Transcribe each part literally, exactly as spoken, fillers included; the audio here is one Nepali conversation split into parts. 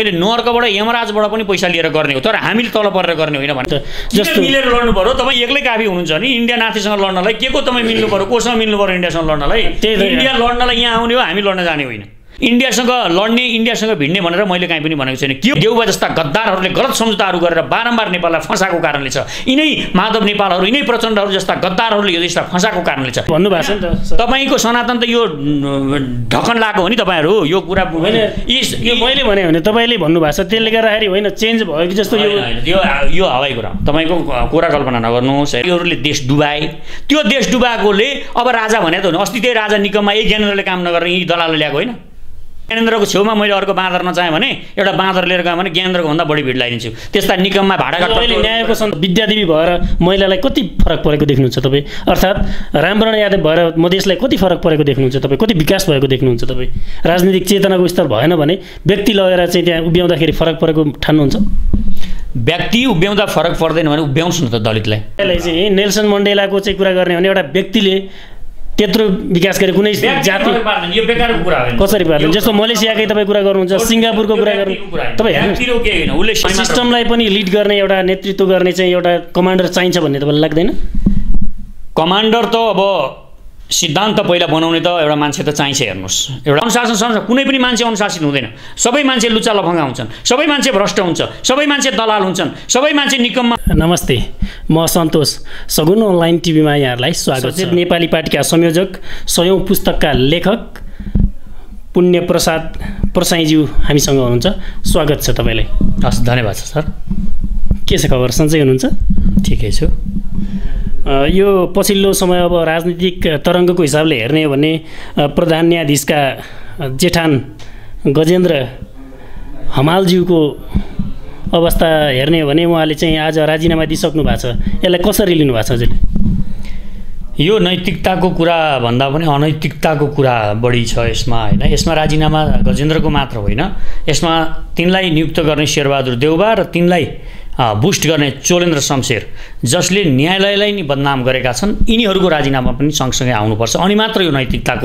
अहिले नर्कबाट यमराजबाट पनि पैसा लिएर गर्ने हो, तर हामीले तल परेर गर्ने होइन भने जस्तो मिलेर लड्नु पर्यो। तपाईँ एक्लै काफी हुनुहुन्छ नि इन्डिया नाथीसँग लड्नलाई, के को तपाईँ मिल्नु पर्यो, कोसँग मिल्नु पर्यो इन्डियासँग लड्नलाई? इन्डिया लड्नलाई यहाँ आउने हो, हामी लड्न जाने होइन। इन्डियासँग लड्ने इन्डियासँग भिड्ने भनेर मैले काहीँ पनि भनेको छैन। के देउबा जस्ता गद्दारहरूले गलत सम्झौताहरू गरेर बारम्बार नेपाललाई फसाएको कारणले छ, यिनै माधव नेपालहरू यिनै प्रचण्डहरू जस्ता गद्दारहरूले यो देशलाई फसाएको कारणले छ भन्नुभएको छ नि त। तपाईँको सनातन त यो ढकन लगाएको हो नि तपाईँहरू, यो कुरा होइन। यो मैले भने भने तपाईँले भन्नुभएको छ, त्यसले गर्दाखेरि होइन चेन्ज भयो कि जस्तो। यो यो हवाई कुरा तपाईँको कुरा कल्पना नगर्नुहोस्। योहरूले देश डुबाए, त्यो देश डुबाएकोले अब राजा भने त हो। अस्ति त्यही राजा निकममा यही ज्ञानेन्द्रले काम नगरेर यी दलालले ल्याएको होइन। ज्ञानेन्द्रको छेउमा मैले अर्को बाँदर नचाहेँ भने एउटा बाँदर लिएर गएँ भने ज्ञानेन्द्रको भन्दा बढी भिड लगाइदिन्छु। त्यस्ता निकममा भाडा अहिले न्यायको विद्यादेवी भएर महिलालाई कति फरक परेको देख्नुहुन्छ तपाईँ? अर्थात् रामवरण यादव भएर मधेसलाई कति फरक परेको देख्नुहुन्छ तपाईँ? कति विकास भएको देख्नुहुन्छ तपाईँ? राजनीतिक चेतनाको स्तर भएन भने व्यक्ति लगेर चाहिँ त्यहाँ उभ्याउँदाखेरि फरक परेको ठान्नुहुन्छ? व्यक्ति उभ्याउँदा फरक पर्दैन भने उभ्याउँछ न त दलितलाई। त्यसलाई चाहिँ नेल्सन मण्डेलाको चाहिँ कुरा गर्ने भने एउटा व्यक्तिले त्यत्रो विकास गरे कुनै जाति यो बेकारको कुरा होइन। कसरी पार्दैन? जस्तो मलेसियाकै तपाईँ कुरा गर्नुहुन्छ, सिङ्गापुरको कुरा गर्नु, तपाईँ हेर्नु सिस्टमलाई पनि लिड गर्ने एउटा नेतृत्व गर्ने चाहिँ एउटा कमान्डर चाहिन्छ भन्ने तपाईँलाई लाग्दैन? कमान्डर त अब सिद्धान्त पहिला बनाउने त एउटा मान्छे त चाहिन्छ। हेर्नुहोस्, एउटा अनुशासन संस्था कुनै पनि मान्छे अनुशासित हुँदैन। सबै मान्छे लुच्चा लफङ्गा हुन्छन्, सबै मान्छे भ्रष्ट हुन्छ, सबै मान्छे दलाल हुन्छन्, सबै मान्छे निकममा। नमस्ते, म सन्तोष, सगुन अनलाइन टिभीमा यहाँहरूलाई स्वागत छ। नेपाली पार्टीका संयोजक, सयौँ पुस्तकका लेखक पुण्य प्रसाद प्रसाईज्यू हामीसँग हुनुहुन्छ। स्वागत छ तपाईँलाई। हस्, धन्यवाद छ सर। के छ खबर, सन्चै हुनुहुन्छ? ठिकै छु। यो पछिल्लो समय अब राजनीतिक तरङ्गको हिसाबले हेर्ने हो भने प्रधान न्यायाधीशका जेठान गजेन्द्र हमालज्यूको अवस्था हेर्ने हो भने उहाँले चाहिँ आज राजीनामा दिइसक्नु भएको छ। यसलाई कसरी लिनुभएको छ हजुरले? यो नैतिकताको कुरा भन्दा पनि अनैतिकताको कुरा बढी छ यसमा होइन। यसमा राजीनामा गजेन्द्रको मात्र होइन, यसमा तिनलाई नियुक्त गर्ने शेरबहादुर देउबा र तिनलाई बुस्ट गर्ने चोलेन्द्र शमशेर जसले न्यायालयलाई नि बदनाम गरेका छन्, यिनीहरूको राजीनामा पनि सँगसँगै आउनुपर्छ, अनि मात्र यो नैतिकताको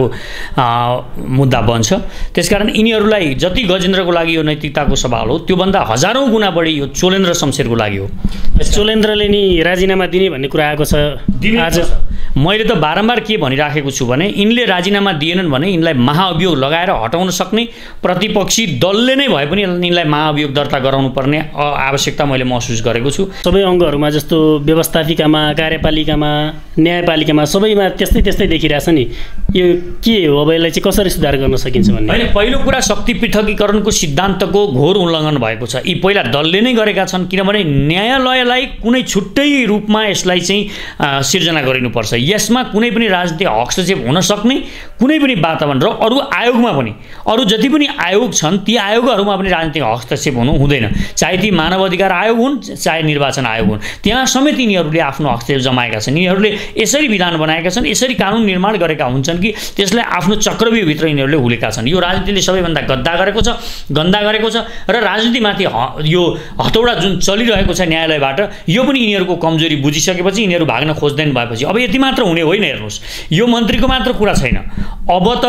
मुद्दा बन्छ। त्यसकारण यिनीहरूलाई जति गजेन्द्रको लागि यो नैतिकताको सवाल हो, त्योभन्दा हजारौँ गुणा बढी यो चोलेन्द्र शमशेरको लागि हो। चोलेन्द्रले नि राजीनामा दिने भन्ने कुरा आएको छ आज। मैले त बारम्बार के भनिराखेको छु भने यिनले राजीनामा दिएनन् भने यिनलाई महाअभियोग लगाएर हटाउन सक्ने प्रतिपक्षी दलले नै भए पनि यिनलाई महाअभियोग दर्ता गराउनु पर्ने आवश्यकता मैले महसुस गरेको छु। सबै अङ्गहरूमा जस्तो व्यवस्थापिकामा, कार्यपालिकामा, न्यायपालिकामा सबैमा त्यस्तै त्यस्तै देखिरहेछ नि। यो के हो, अब यसलाई चाहिँ कसरी सुधार गर्न सकिन्छ भन्ने? होइन, पहिलो कुरा शक्ति पृथकीकरणको सिद्धान्तको घोर उल्लङ्घन भएको छ। यी पहिला दलले नै गरेका छन्, किनभने न्यायालयलाई कुनै छुट्टै रूपमा यसलाई चाहिँ सिर्जना गरिनुपर्छ। यसमा कुनै पनि राजनीतिक हस्तक्षेप हुन सक्ने कुनै पनि वातावरण र अरू आयोगमा पनि, अरू जति पनि आयोग छन् ती आयोगहरूमा पनि राजनीतिक हस्तक्षेप हुनु हुँदैन। चाहे ती मानव अधिकार आयोग हुन् चाहे निर्वाचन आयोग हुन्, त्यहाँ समेत यिनीहरूले आफ्नो हस्तक्षेप जमाएका छन्। यिनीहरूले यसरी विधान बनाएका छन्, यसरी कानुन निर्माण गरेका हुन्छन् कि त्यसलाई आफ्नो चक्रव्यूहभित्र यिनीहरूले हुलेका छन्। यो राजनीतिले सबैभन्दा गद्दा गरेको छ, गन्दा गरेको छ र राजनीतिमाथि यो हतौडा जुन चलिरहेको छ न्यायालयबाट, यो पनि यिनीहरूको कमजोरी बुझिसकेपछि यिनीहरू भाग्न खोज्दैन भएपछि अब यति मात्र हुने होइन। हेर्नुहोस्, यो मन्त्रीको मात्र कुरा छैन, अब त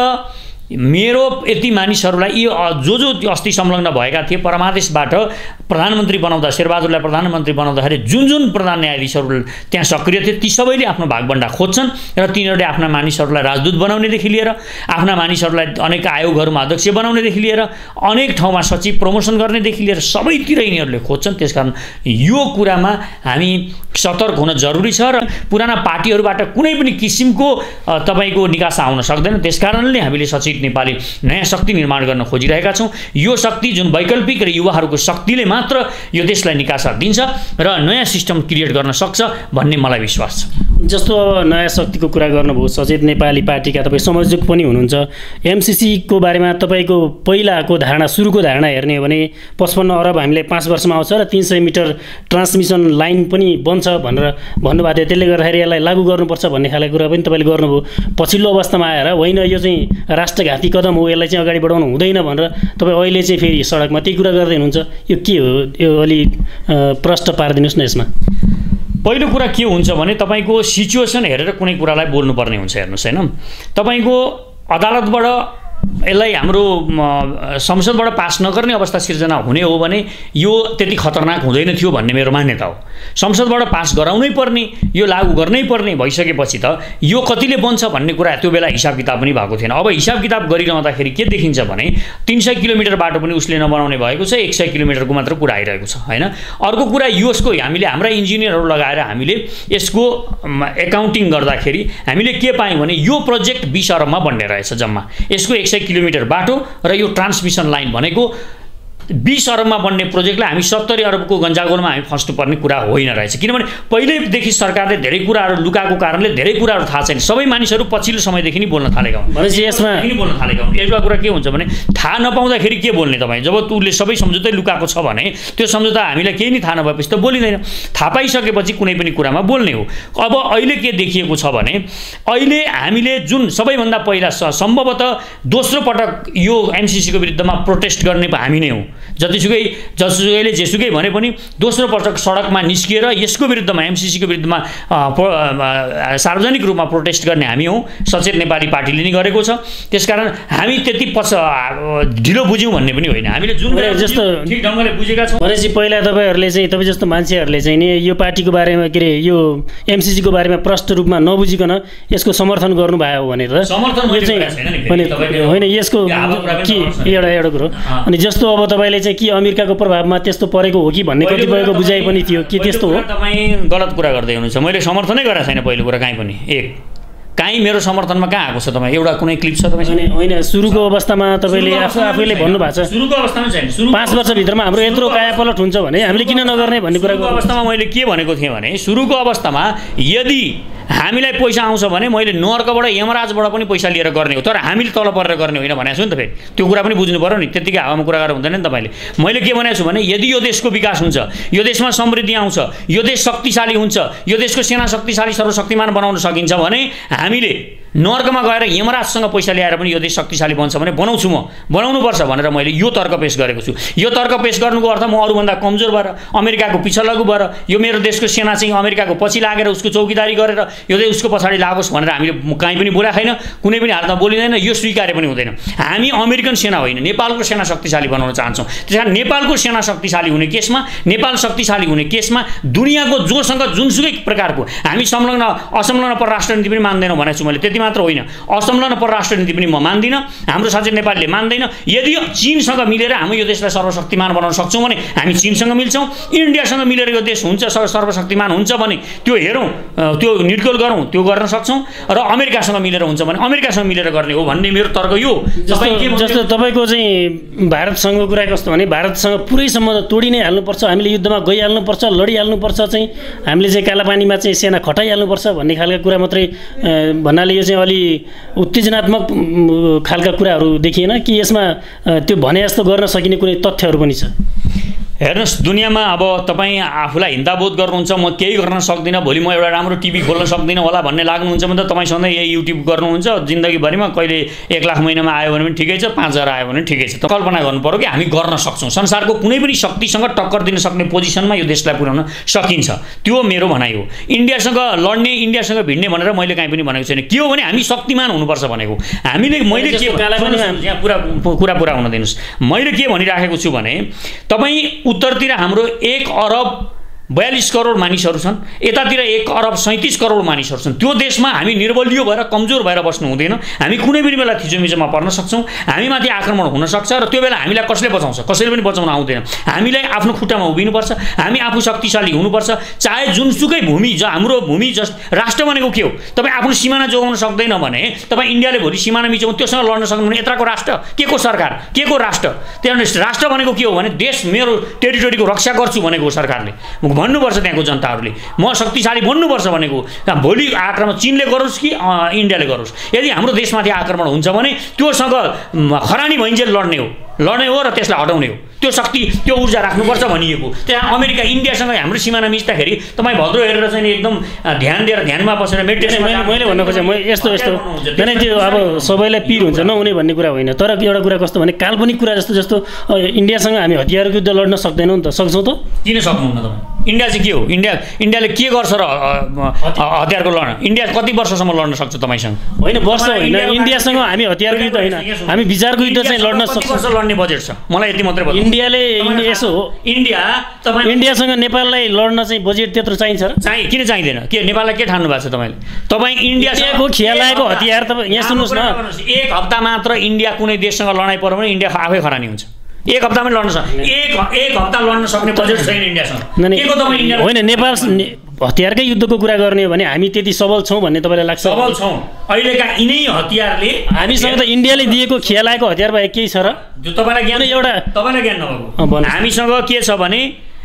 मेरो यति मानिसहरूलाई यो जो जो अस्ति संलग्न भएका थिए परमादेशबाट प्रधानमन्त्री बनाउँदा, शेरबहादुरलाई प्रधानमन्त्री बनाउँदाखेरि जुन जुन प्रधान न्यायाधीशहरू त्यहाँ सक्रिय थिए ती सबैले आफ्नो भागभन्डा खोज्छन् र तिनीहरूले आफ्ना मानिसहरूलाई राजदूत बनाउनेदेखि लिएर आफ्ना मानिसहरूलाई अनेक आयोगहरूमा अध्यक्ष बनाउनेदेखि लिएर अनेक ठाउँमा सचिव प्रमोसन गर्नेदेखि लिएर सबैतिर यिनीहरूले खोज्छन्। त्यसकारण यो कुरामा हामी सतर्क हुन जरुरी छ र पुराना पार्टीहरूबाट कुनै पनि किसिमको तपाईँको निकासा आउन सक्दैन। त्यसकारणले हामीले सचिव नेपाली नयाँ शक्ति निर्माण गर्न खोजिरहेका छौँ। यो शक्ति जुन वैकल्पिक र युवाहरूको शक्तिले मात्र यो देशलाई निकासा दिन्छ र नयाँ सिस्टम क्रिएट गर्न सक्छ भन्ने मलाई विश्वास छ। जस्तो अब नयाँ शक्तिको कुरा गर्नुभयो, सचेत नेपाली पार्टीका तपाईँ संयोजक पनि हुनुहुन्छ। एमसिसीको बारेमा तपाईँको पहिलाको धारणा, सुरुको धारणा हेर्ने हो भने पचपन्न अरब हामीलाई पाँच वर्षमा आउँछ र तीन सय मिटर ट्रान्समिसन लाइन पनि बन्छ भनेर भन्नुभएको थियो। त्यसले गर्दाखेरि यसलाई लागू गर्नुपर्छ भन्ने खालको कुरा पनि तपाईँले गर्नुभयो। पछिल्लो अवस्थामा आएर होइन यो चाहिँ राष्ट्रघाती कदम हो, यसलाई चाहिँ अगाडि बढाउनु हुँदैन भनेर तपाईँ अहिले चाहिँ फेरि सडकमा त्यही कुरा गर्दै हुनुहुन्छ। यो के हो, यो अलि प्रश्न पारिदिनुहोस् न यसमा। पहिलो कुरा के हुन्छ भने तपाईँको सिचुएसन हेरेर कुनै कुरालाई बोल्नुपर्ने हुन्छ। हेर्नुहोस्, होइन, तपाईँको अदालतबाट यसलाई हाम्रो संसदबाट पास नगर्ने अवस्था सिर्जना हुने हो भने यो त्यति खतरनाक हुँदैन थियो भन्ने मेरो मान्यता हो। संसदबाट पास गराउनै पर्ने, यो लागू गर्नै पर्ने भइसकेपछि त यो कतिले बन्छ भन्ने कुरा त्यो बेला हिसाब किताब पनि भएको थिएन। अब हिसाब किताब गरिरहँदाखेरि के देखिन्छ भने तीन सय किलोमिटर बाटो पनि उसले नबनाउने भएको छ, एक सय किलोमिटरको मात्र कुरा आइरहेको छ होइन। अर्को कुरा यसको हामीले हाम्रा इन्जिनियरहरू लगाएर हामीले यसको एकाउन्टिङ गर्दाखेरि हामीले के पायौँ भने यो प्रोजेक्ट बीस अरबमा बन्ने रहेछ जम्मा। यसको एक सय किलोमिटर बाटो र यो ट्रान्समिसन लाइन भनेको बीस अरबमा बन्ने प्रोजेक्टलाई हामी सत्तरी अरबको गन्जागोलमा हामी फस्नुपर्ने कुरा होइन रहेछ। किनभने पहिल्यैदेखि सरकारले धेरै कुराहरू लुकाएको कारणले धेरै कुराहरू थाहा छैन। सबै मानिसहरू पछिल्लो समयदेखि नै बोल्न थालेका हुन्। भनेपछि यसमा बोल्न थालेका हुन्। एउटा कुरा के हुन्छ भने थाहा नपाउँदाखेरि के बोल्ने तपाईँ? जब उसले सबै सम्झौतै लुकाएको छ भने त्यो सम्झौता हामीलाई केही नै थाहा नभएपछि त बोलिँदैन। थाहा पाइसकेपछि कुनै पनि कुरामा बोल्ने हो। अब अहिले के देखिएको छ भने अहिले हामीले जुन सबैभन्दा पहिला सम्भवतः दोस्रो पटक यो एमसिसीको विरुद्धमा प्रोटेस्ट गर्ने हामी नै हौँ। जतिसुकै जसुकैले जेसुकै भने पनि दोस्रो पटक सडकमा निस्किएर यसको विरुद्धमा एमसिसीको विरुद्धमा सार्वजनिक रूपमा प्रोटेस्ट गर्ने हामी हौँ। सचेत नेपाली पार्टीले नै गरेको छ। त्यसकारण हामी त्यति पछि ढिलो बुझ्यौँ भन्ने पनि होइन। हामीले जुन जस्तो ठिक ढङ्गले बुझेका छौँ। भनेपछि पहिला तपाईँहरूले चाहिँ तपाईँ जस्तो मान्छेहरूले चाहिँ नि यो पार्टीको बारेमा के अरे यो एमसिसीको बारेमा प्रष्ट रूपमा नबुझिकन यसको समर्थन गर्नुभयो भने त समर्थन होइन यसको के एउटा एउटा कुरो। अनि जस्तो अब तपाईँले चाहिँ के अमेरिकाको प्रभावमा त्यस्तो परेको हो कि भन्ने कतिपयको बुझाइ पनि थियो कि त्यस्तो हो? तपाईँ गलत कुरा गर्दै हुनुहुन्छ। मैले समर्थनै गरेको छैन पहिलो कुरा कहीँ पनि। एक कहीँ मेरो समर्थनमा कहाँ आएको छ तपाईँ? एउटा कुनै क्लिप छ तपाईँ? होइन, सुरुको अवस्थामा तपाईँले आफू आफैले भन्नुभएको छ सुरुको अवस्थामा छैन। सुरु पाँच वर्षभित्रमा हाम्रो यत्रो कायापलट हुन्छ भने हामीले किन नगर्ने भन्ने कुराको अवस्थामा मैले के भनेको थिएँ भने सुरुको अवस्थामा यदि हामीलाई पैसा आउँछ भने मैले नर्कबाट यमराजबाट पनि पैसा लिएर गर्ने हो, तर हामीले तल परेर गर्ने होइन भनेको छु नि त। फेरि त्यो कुरा पनि बुझ्नु पऱ्यो नि। त्यतिकै हावामा कुरा गरेर हुँदैन नि तपाईँले। मैले के भनेको छु भने यदि यो देशको विकास हुन्छ, यो देशमा समृद्धि आउँछ, यो देश शक्तिशाली हुन्छ, यो देशको सेना शक्तिशाली सर्वशक्तिमान बनाउन सकिन्छ भने हामीले नर्कमा गएर यमराजसँग पैसा ल्याएर पनि यो देश शक्तिशाली बन्छ भने बनाउँछु, म बनाउनुपर्छ भनेर मैले यो तर्क पेश गरेको छु। यो तर्क पेश गर्नुको अर्थ म अरूभन्दा कमजोर भएर अमेरिकाको पिछलगु भएर यो मेरो देशको सेना चाहिँ अमेरिकाको पछि लागेर उसको चौकीदारी गरेर यो देश उसको पछाडि लागोस् भनेर हामीले कहीँ पनि बोलेको छैन, कुनै पनि हालतमा बोलिँदैन। यो स्वीकार्य पनि हुँदैन। हामी अमेरिकन सेना होइन, नेपालको सेना शक्तिशाली बनाउन चाहन्छौँ। त्यस कारण नेपालको सेना शक्तिशाली हुने केसमा, नेपाल शक्तिशाली हुने केसमा दुनियाँको जोसँग जुनसुकै प्रकारको हामी संलग्न असंलग्न परराष्ट्र नीति पनि मान्दैनौँ भनेको छु मैले। त्यति मात्र होइन, असंलग्न परराष्ट्र नीति पनि म मान्दिनँ, हाम्रो साथी नेपालले मान्दैन। यदि चीनसँग मिलेर हामी यो देशलाई सर्वशक्तिमान बनाउन सक्छौँ भने हामी चीनसँग मिल्छौँ। इन्डियासँग मिलेर यो देश हुन्छ सर्वशक्तिमान हुन्छ भने त्यो हेरौँ, त्यो निर्गोल गरौँ, त्यो गर्न सक्छौँ। र अमेरिकासँग मिलेर हुन्छ भने अमेरिकासँग मिलेर गर्ने हो भन्ने मेरो तर्क यो। जस्तो तपाईँको चाहिँ भारतसँगको कुरा कस्तो भने भारतसँग पुरै सम्बन्ध तोडि नै हाल्नुपर्छ, हामीले युद्धमा गइहाल्नुपर्छ, लडिहाल्नुपर्छ, चाहिँ हामीले चाहिँ कालापानीमा चाहिँ सेना खटाइहाल्नुपर्छ भन्ने खालका कुरा मात्रै भन्नाले यो चाहिँ अलि उत्तेजनात्मक खालका कुराहरू देखिएन कि यसमा त्यो भने जस्तो गर्न सकिने कुनै तथ्यहरू पनि छ? हेर्नुहोस्, दुनियाँमा अब तपाईँ आफूलाई हिन्दाबोध गर्नुहुन्छ, म केही गर्न सक्दिनँ, भोलि म एउटा राम्रो टिभी खोल्न सक्दिनँ होला भन्ने लाग्नुहुन्छ भने त तपाईँ सधैँ यही युट्युब गर्नुहुन्छ जिन्दगीभरिमा। कहिले एक लाख महिनामा आयो भने पनि ठिकै छ, पाँच हजार आयो भने ठिकै छ। त कल्पना गर्नु पऱ्यो कि हामी गर्न सक्छौँ, संसारको कुनै पनि शक्तिसँग टक्कर दिन सक्ने पोजिसनमा यो देशलाई पुर्याउन सकिन्छ। त्यो मेरो भनाइ हो। इन्डियासँग लड्ने, इन्डियासँग भिड्ने भनेर मैले कहीँ पनि भनेको छैन। के हो भने हामी शक्तिमान हुनुपर्छ भनेको। हामीले मैले के यहाँ पुरा कुरा पुरा हुन दिनुहोस्। मैले के भनिराखेको छु भने तपाईँ उत्तरतिर हाम्रो एक अरब बयालीस करोड मानिसहरू छन्, यतातिर एक अरब सैँतिस करोड मानिसहरू छन्। त्यो देशमा हामी निर्बलियो भएर कमजोर भएर बस्नु हुँदैन। हामी कुनै पनि बेला थिचोमिचोमा पर्न सक्छौँ, हामीमाथि आक्रमण हुनसक्छ र त्यो बेला हामीलाई कसले बचाउँछ? कसैले पनि बचाउन आउँदैन। हामीलाई आफ्नो खुट्टामा उभिनुपर्छ, हामी आफू शक्तिशाली हुनुपर्छ। चाहे जुनसुकै भूमि, ज हाम्रो भूमि जस राष्ट्र भनेको के हो? तपाईँ आफ्नो सिमाना जोगाउन सक्दैन भने तपाईँ इन्डियाले भोलि सिमाना मिचाउँ त्योसँग लड्न सक्नु भने यत्रको राष्ट्र के को सरकार, के को राष्ट्र? त्यहाँनिर राष्ट्र भनेको के हो भने देश मेरो टेरिटोरीको रक्षा गर्छु भनेको हो सरकारले भन्नुपर्छ। त्यहाँको जनताहरूले म शक्तिशाली बन्नुपर्छ भनेको। भोलि आक्रमण चीनले गरोस् कि इन्डियाले गरोस्, यदि हाम्रो देशमाथि आक्रमण हुन्छ भने त्योसँग खरानी भइन्जेल लड्ने हो। लड्ने हो र त्यसलाई हटाउने हो, त्यो शक्ति त्यो ऊर्जा राख्नुपर्छ भनिएको। त्यहाँ अमेरिका इन्डियासँग हाम्रो सिमाना मिच्दाखेरि तपाईँ भद्रो हेरेर चाहिँ एकदम ध्यान दिएर ध्यानमा बसेर मेडिटेसन मैले मैले भन्न खोजेँ म यस्तो यस्तो किन त्यो अब सबैलाई पिर हुन्छ नहुने भन्ने कुरा होइन, तर एउटा कुरा कस्तो भने काल्पनिक कुरा जस्तो जस्तो इन्डियासँग हामी हतियारको युद्ध लड्न सक्दैनौँ नि त, सक्छौँ त? किन सक्नुहुन्न तपाईँ? इन्डिया चाहिँ के हो? इन्डिया इन्डियाले के गर्छ र हतियारको लड्न? इन्डिया कति वर्षसम्म लड्न सक्छ तपाईँसँग? होइन वर्ष होइन, इन्डियासँग हामी हतियारको युद्ध होइन, हामी विचारको युद्ध चाहिँ लड्न सक्छौँ। लड्ने बजेट छ मलाई यति मात्रै बताउनु। इन्डियाले यसो हो, इन्डिया तपाईँ इन्डियासँग नेपाललाई लड्न चाहिँ बजेट त्यत्रो चाहिन्छ र? चाहिँ किन चाहिँदैन? के नेपाललाई के ठान्नु भएको छ तपाईँले? तपाईँ इन्डियाको खियालाएको हतियार तपाईँ यहाँ सुन्नुहोस् न, एक हप्ता मात्र इन्डिया कुनै देशसँग लडाइँ पर्यो भने इन्डिया आफै खरानी हुन्छ। एक हप्तामै लड्न सक्छ, एक एक हप्ता लड्न सक्ने बजेट छैन इन्डियासँग। होइन नेपाल हतियारकै युद्धको कुरा गर्ने हो भने हामी त्यति सबल छौँ भन्ने तपाईँलाई लाग्छ? सबल छौँ अहिलेका यिनै हतियारले हामीसँग त इन्डियाले दिएको खियालाएको हतियार बाहेक केही छ र? जो तपाईँलाई ज्ञान एउटा तपाईँलाई ज्ञान नभएको हामीसँग के छ भने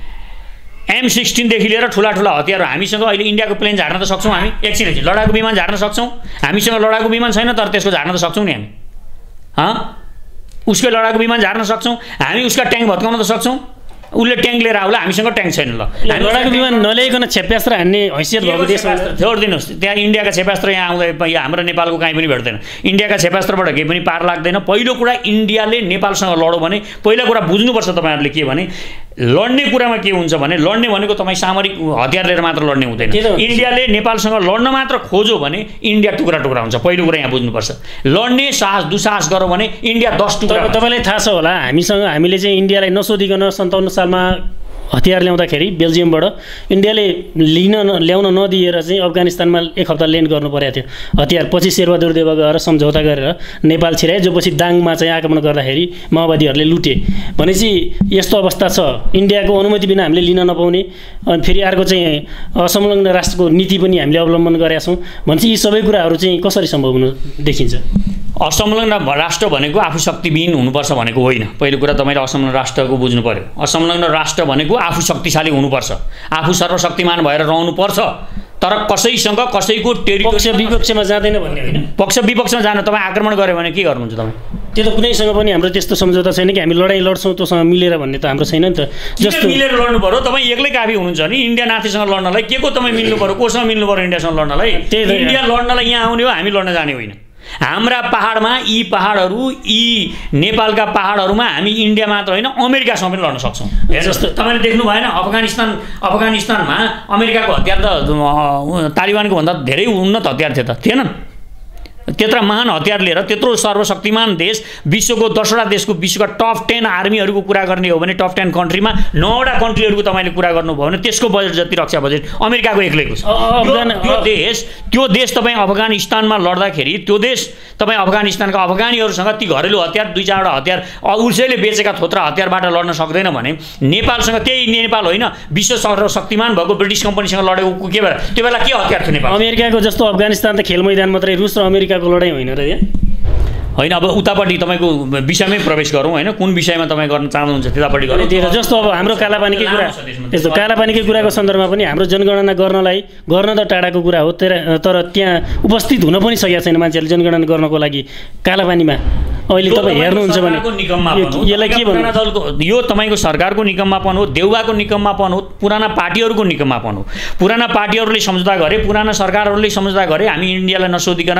एम सिक्सटिनदेखि लिएर ठुला ठुला हतियार हामीसँग अहिले इन्डियाको प्लेन झार्न त सक्छौँ हामी, एकछिन एकछिन लडाकु विमान झार्न सक्छौँ हामीसँग, लडाकु विमान छैन तर त्यसको झार्न त सक्छौँ नि हामी। हँ उसकै लडाकु विमान झार्न सक्छौँ हामी, उसका ट्याङ्क भत्काउन त सक्छौँ, उसले ट्याङ्क लिएर आउला, हामीसँग ट्याङ्क छैन। ल लडाकु विमान नल्याइकन क्षेप्यास्त्र हान्ने हैसियत भएको देश छोडिदिनुहोस्, त्यहाँ इन्डियाका क्षेप्यास्त्र यहाँ आउँदा यहाँ हाम्रो नेपालको काहीँ पनि भेट्दैन, इन्डियाका क्षेप्यास्त्रबाट केही पनि पार लाग्दैन। पहिलो कुरा इन्डियाले नेपालसँग लड्यो भने पहिला कुरा बुझ्नुपर्छ तपाईँहरूले के भने लड्ने कुरामा के हुन्छ भने लड्ने भनेको तपाईँ सामरिक हतियार लिएर मात्र लड्ने हुँदैन। इन्डियाले नेपालसँग लड्न मात्र खोज्यो भने इन्डिया टुक्रा टुक्रा हुन्छ, पहिलो कुरा यहाँ बुझ्नुपर्छ। लड्ने साहस दुसाहस गर्यो भने इन्डिया दस टुक्रा। तपाईँलाई थाहा छ होला हामीसँग हामीले चाहिँ इन्डियालाई नसोधिकन सन्ताउन्न सालमा हतियार ल्याउँदाखेरि बेल्जियमबाट इन्डियाले लिन ल्याउन नदिएर चाहिँ अफगानिस्तानमा एक हप्ता ल्यान्ड गर्नु परेको थियो हतियार। पछि शेरबहादुर देवा गएर सम्झौता गरेर नेपाल छिराए, जो पछि दाङमा चाहिँ आक्रमण गर्दाखेरि माओवादीहरूले लुटे। भनेपछि यस्तो अवस्था छ, इन्डियाको अनुमति बिना हामीले लिन नपाउने, अनि फेरि अर्को चाहिँ असंलग्न राष्ट्रको नीति पनि हामीले अवलम्बन गरेका छौँ। भनेपछि यी सबै कुराहरू चाहिँ कसरी सम्भव हुन देखिन्छ? असंलग्न राष्ट्र भनेको आफू शक्तिविहीन हुनुपर्छ भनेको होइन। पहिलो कुरा तपाईँले असंलग्न राष्ट्रको बुझ्नु पर्यो। असंलग्न राष्ट्र भनेको आफू शक्तिशाली हुनुपर्छ, आफू सर्वशक्तिमान भएर रहनुपर्छ, तर कसैसँग कसैको टेरिटोरी पक्ष विपक्षमा जाँदैन भन्ने होइन। पक्ष विपक्षमा जान तपाईँ आक्रमण गऱ्यो भने के गर्नुहुन्छ तपाईँ? त्यो त कुनैसँग पनि हाम्रो त्यस्तो सम्झौता छैन कि हामी लडाइँ लड्छौँ त्योसँग मिलेर भन्ने त हाम्रो छैन नि त। जस्तो मिलेर लड्नु पर्यो, तपाईँ एक्लै काफी हुनुहुन्छ नि इन्डिया नातिसँग लड्नलाई। के को तपाईँ मिल्नु पर्यो, कोसँग मिल्नु पर्यो इन्डियासँग लड्नलाई? इन्डिया लड्नलाई यहाँ आउने हो, हामी लड्न जाने होइन। हाम्रा पहाडमा यी पहाडहरू यी नेपालका पहाडहरूमा हामी इन्डिया मात्र होइन अमेरिकासँग पनि लड्न सक्छौँ। जस्तो तपाईँले देख्नु भएन अफगानिस्तान अफगानिस्तानमा अमेरिकाको हतियार त तालिबानको भन्दा धेरै उन्नत हतियार थियो त थिएन? त्यत्रा महान हतियार लिएर त्यत्रो सर्वशक्तिमान देश, विश्वको दसवटा देशको विश्वका टप टेन आर्मीहरूको कुरा गर्ने हो भने टप टेन कन्ट्रीमा नौवटा कन्ट्रीहरूको तपाईँले कुरा गर्नुभयो भने त्यसको बजेट जति रक्षा बजेट अमेरिकाको एक्लैको छ। त्यो देश त्यो देश तपाईँ अफगानिस्तानमा लड्दाखेरि त्यो देश तपाईँ अफगानिस्तानका अफगानीहरूसँग ती घरेलु हतियार दुई चारवटा हतियार उसैले बेचेका थोत्रा हतियारबाट लड्न सक्दैन भने नेपालसँग त्यही नेपाल होइन विश्व सर्वशक्तिमान भएको ब्रिटिस कम्पनीसँग लडेको के बेला त्यो बेला के हतियार थियो नेपाल? अमेरिकाको जस्तो अफगानिस्तान त खेल मैदान मात्रै, रुस र अमेरिका को लडाइँ होइन र यहाँ होइन। अब उतापट्टि तपाईँको विषयमै प्रवेश गरौँ होइन, कुन विषयमा तपाईँ गर्न चाहनुहुन्छ त्यतापट्टि गरौँ। जस्तो अब हाम्रो कालापानीकै कुरा, यस्तो कालापानीकै कुराको सन्दर्भमा पनि हाम्रो जनगणना गर्नलाई गर्न त टाढाको कुरा हो, तर त्यहाँ उपस्थित हुन पनि सकेका छैन मान्छेहरूले जनगणना गर्नको लागि कालापानीमा। अहिले तपाईँ हेर्नुहुन्छ भने यसलाई के भन्नु? दलको यो तपाईँको सरकारको निकम्मापन हो, देउवाको निकम्मापन हो, पुराना पार्टीहरूको निकम्मापन हो। पुराना पार्टीहरूले सम्झौता गरे, पुराना सरकारहरूले सम्झौता गरे हामी इन्डियालाई नसोधिकन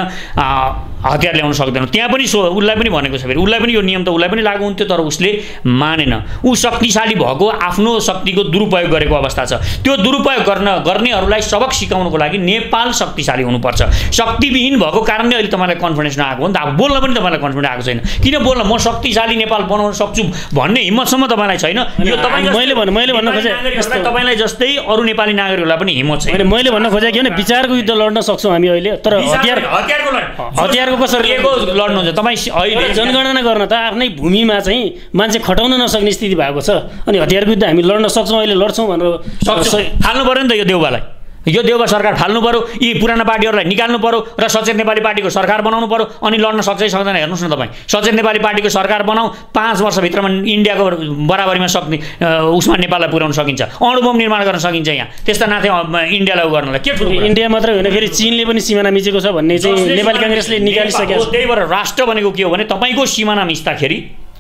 हतियार ल्याउन सक्दैनौँ। त्यहाँ पनि सो उसलाई पनि भनेको छ, फेरि उसलाई पनि यो नियम त उसलाई पनि लागु हुन्थ्यो तर उसले मानेन। ऊ शक्तिशाली भएको आफ्नो शक्तिको दुरुपयोग गरेको अवस्था छ। त्यो दुरुपयोग गर्न गर्नेहरूलाई सबक सिकाउनको लागि नेपाल शक्तिशाली हुनुपर्छ। शक्तिविहीन भएको कारणले अहिले तपाईँलाई कन्फिडेन्स नआएको हो नि त। अब बोल्न पनि तपाईँलाई कन्फिडेन्स आएको छैन। किन बोल्न? म शक्तिशाली नेपाल बनाउन सक्छु भन्ने हिम्मतसम्म तपाईँलाई छैन। यो तपाईँ मैले भन्नु मैले भन्न खोजेँ तपाईँलाई जस्तै अरू नेपाली नागरिकहरूलाई पनि हिम्मत छैन। मैले भन्न खोजेँ कि विचारको युद्ध लड्न सक्छौँ हामी अहिले, तर हतियार हतियारको हतियारको कसरी लड्नुहुन्छ तपाईँ? अहिले जनगणना गर्न त आफ्नै भूमिमा चाहिँ मान्छे खटाउन नसक्ने स्थिति भएको छ, अनि हतियारको युद्ध हामी लड्न सक्छौँ अहिले लड्छौँ भनेर फाल्नु पऱ्यो नि त यो देउवालाई। यो देउवा सरकार फाल्नु पऱ्यो, यी पुराना पार्टीहरूलाई निकाल्नु पऱ्यो र सचेत नेपाली पार्टीको सरकार बनाउनु पऱ्यो, अनि लड्न सक्छ सक्दैन हेर्नुहोस् न तपाईँ। सचेत नेपाली पार्टीको सरकार बनाऊ, पाँच वर्षभित्रमा इन्डियाको बराबरीमा सक्ने उसमा नेपाललाई पुर्याउन सकिन्छ, अणुबम निर्माण गर्न सकिन्छ। यहाँ त्यस्ता नाथे इन्डियालाई गर्नलाई के ठुलो? इन्डिया मात्रै होइन, फेरि चीनले पनि सिमाना मिचेको छ भन्ने चाहिँ नेपाली काङ्ग्रेसले निकालिसकेको छ। त्यही भएर राष्ट्र भनेको के हो भने तपाईँको सिमाना मिच्दाखेरि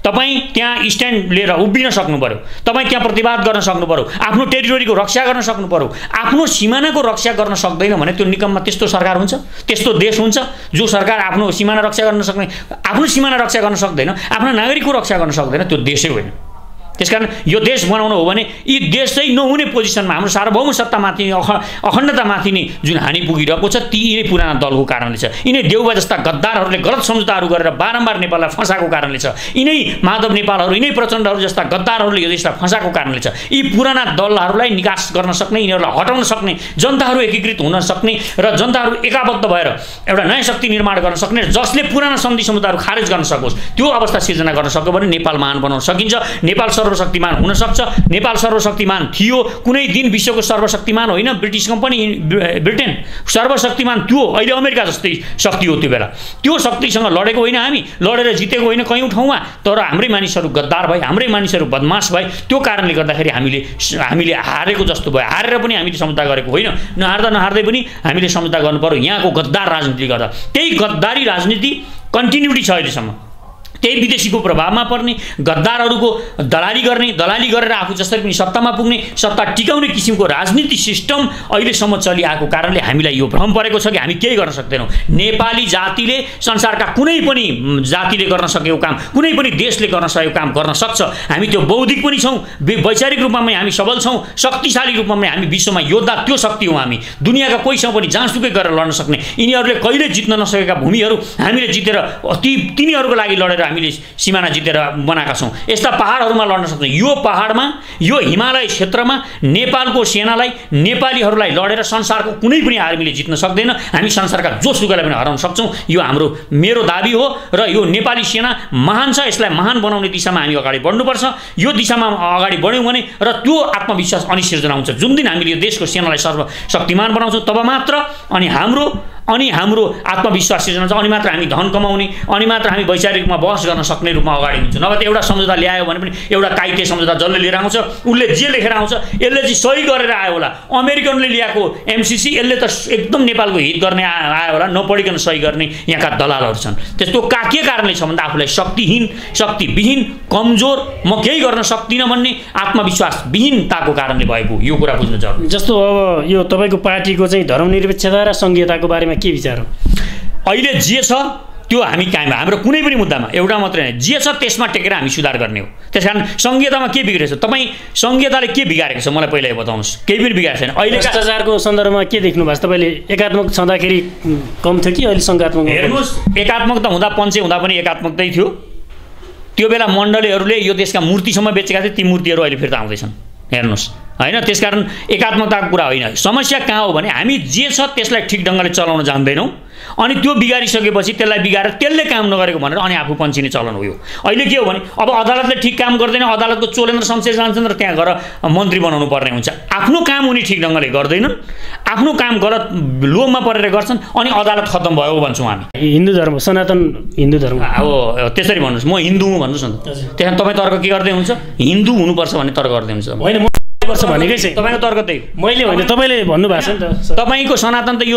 तपाईँ त्यहाँ स्ट्यान्ड लिएर उभिन सक्नु पर्यो, तपाईँ त्यहाँ प्रतिवाद गर्न सक्नु पर्यो, आफ्नो टेरिटोरीको रक्षा गर्न सक्नु पर्यो। आफ्नो सिमानाको रक्षा गर्न सक्दैन भने त्यो निकममा त्यस्तो सरकार हुन्छ, त्यस्तो देश हुन्छ जो सरकार आफ्नो सिमाना रक्षा गर्न सक्ने, आफ्नो सिमाना रक्षा गर्न सक्दैन, आफ्नो नागरिकको रक्षा गर्न सक्दैन, त्यो देशै होइन। त्यसकारण यो देश बनाउनु हो भने यी देश चाहिँ नहुने पोजिसनमा हाम्रो सार्वभौम सत्तामाथि अख अखण्डतामाथि नै जुन हानि पुगिरहेको छ ती यिनै पुराना दलको कारणले छ। यिनै देउबा जस्ता गद्दारहरूले गलत सम्झौताहरू गरेर बारम्बार नेपाललाई फसाएको कारणले छ। यिनै माधव नेपालहरू, यिनै प्रचण्डहरू जस्ता गद्दारहरूले यो देशलाई फसाएको कारणले छ। यी पुराना दलहरूलाई निकास गर्न सक्ने, यिनीहरूलाई हटाउन सक्ने, जनताहरू एकीकृत हुन सक्ने र जनताहरू एकाबद्ध भएर एउटा नयाँ शक्ति निर्माण गर्न सक्ने, जसले पुराना सन्धि सम्झौताहरू खारेज गर्न सकोस्, त्यो अवस्था सिर्जना गर्न सक्यो भने नेपाल महान बनाउन सकिन्छ। नेपाल सर्वशक्तिमान हुन सक्छ। नेपाल सर्वशक्तिमान थियो, कुनै दिन विश्वको सर्वशक्तिमान होइन, ब्रिटिस कम्पनी ब्रिटेन सर्वशक्तिमान थियो, अहिले अमेरिका जस्तै शक्ति हो। त्यो बेला त्यो शक्तिसँग लडेको होइन, हामी लडेर जितेको होइन कयौँ ठाउँमा, तर हाम्रै मानिसहरू गद्दार भए, हाम्रै मानिसहरू बदमास भए। त्यो कारणले गर्दाखेरि हामीले हामीले हारेको जस्तो भयो। हारेर पनि हामीले सम्झौता गरेको होइन, नहार्दा नहार्दै पनि हामीले सम्झौता गर्नु पर्यो यहाँको गद्दार राजनीति गर्दा। त्यही गद्दारी राजनीति कन्टिन्युटी छ अहिलेसम्म। त्यही विदेशीको प्रभावमा पर्ने, गद्दारहरूको दलाली गर्ने, दलाली गरेर आफू जसरी पनि सत्तामा पुग्ने, सत्ता टिकाउने किसिमको राजनीति सिस्टम अहिलेसम्म चलिआएको कारणले हामीलाई यो भ्रम परेको छ कि हामी केही गर्न सक्दैनौँ। नेपाली जातिले संसारका कुनै पनि जातिले गर्न सकेको काम, कुनै पनि देशले गर्न सकेको काम गर्न सक्छ। हामी त्यो बौद्धिक पनि छौँ, वैचारिक रूपमा पनि हामी सबल छौँ, शक्तिशाली रूपमा पनि हामी विश्वमा योद्धा त्यो शक्ति हौँ। हामी दुनियाँका कोहीसँग पनि जहाँसुकै गरेर लड्न सक्ने, यिनीहरूले कहिले जित्न नसकेका भूमिहरू हामीले जितेर ती तिनीहरूको लागि लडेर हामीले सिमाना जितेर बनाएका छौँ। यस्ता पहाडहरूमा लड्न सक्छौँ। यो पहाडमा, यो हिमालय क्षेत्रमा नेपालको सेनालाई, नेपालीहरूलाई लडेर संसारको कुनै पनि आर्मीले जित्न सक्दैन। हामी संसारका जोसुकैलाई पनि हराउन सक्छौँ। यो हाम्रो मेरो दाबी हो र यो नेपाली सेना महान छ। यसलाई महान बनाउने दिशामा हामी अगाडि बढ्नुपर्छ। यो दिशामा अगाडि बढ्यौँ भने र त्यो आत्मविश्वास अनि सिर्जना हुन्छ। जुन दिन हामीले यो देशको सेनालाई सर्वशक्तिमान बनाउँछौँ तब मात्र अनि हाम्रो अनि हाम्रो आत्मविश्वास सिर्जना छ, अनि मात्र हामी धन कमाउने, अनि मात्र हामी वैचारिक रूपमा बहस गर्न सक्ने रूपमा अगाडि हुन्छौँ। नभए त एउटा सम्झौता ल्यायो भने पनि एउटा काइते सम्झौता जसले लिएर आउँछ, उसले जे लेखेर आउँछ, यसले चाहिँ सही गरेर आयो होला। अमेरिकनले ल्याएको एमसिसी यसले त एकदम नेपालको हित गर्ने आयो होला, नपढिकन सही गर्ने यहाँका दलालहरू छन्। त्यस्तो का के कारणले छ भन्दा आफूलाई शक्तिहीन, शक्तिविहीन, कमजोर, म केही गर्न सक्दिनँ भन्ने आत्मविश्वासविहीनताको कारणले भएको यो कुरा बुझ्नु जरुरी। जस्तो अब यो तपाईँको पार्टीको चाहिँ धर्मनिरपेक्षता र संघीयताको बारेमा के विचार हो? अहिले जे छ त्यो हामी कायम, हाम्रो कुनै पनि मुद्दामा एउटा मात्रै होइन, जे छ त्यसमा टेकेर हामी सुधार गर्ने हो। त्यसकारण संघीयतामा के बिग्रेछ? तपाईँ संघीयताले के बिगारेको छ मलाई पहिला बताउनुहोस्। केही पनि बिगारेको छैन। अहिले भ्रष्टाचारको सन्दर्भमा के देख्नु भएको छ तपाईँले? एकात्मक छँदाखेरि कम थियो कि अहिले सङ्घात्मक? हेर्नुहोस्, एकात्मक त हुँदा पञ्चे हुँदा पनि एकात्मकतै थियो। त्यो बेला मण्डलीहरूले यो देशका मूर्तिसम्म बेचेका थिए, ती मूर्तिहरू अहिले फिर्ता आउँदैछन्। हेर्नुहोस् होइन, त्यसकारण एकात्मकताको कुरा होइन। समस्या कहाँ हो भने हामी जे छ त्यसलाई ठिक ढङ्गले चलाउन जान्दैनौँ, अनि त्यो बिगारिसकेपछि त्यसलाई बिगारेर त्यसले काम नगरेको भनेर अनि आफू पन्छिने चलन हो यो। अहिले के हो भने अब अदालतले ठिक काम गर्दैन, अदालतको चोलेन्द्र शमशेर जान्छन् र त्यहाँ गएर मन्त्री बनाउनु पर्ने हुन्छ। आफ्नो काम उनी ठिक ढङ्गले गर्दैनन्, आफ्नो काम गलत लोभमा परेर गर्छन्, अनि अदालत खत्तम भयो भन्छौँ हामी। हिन्दू धर्म, सनातन हिन्दू धर्म अब त्यसरी भन्नुहोस्, म हिन्दू हुँ भन्नुहोस् न त। त्यहाँ तपाईँ तर्क के गर्दै हुन्छ? हिन्दू हुनुपर्छ भन्ने तर्क गर्दै हुन्छ। होइन, पर्छ भनेकै चाहिँ तपाईँको तर्क त्यही मैले भने तपाईँले भन्नुभएको छ नि त। तपाईँको सनातन त यो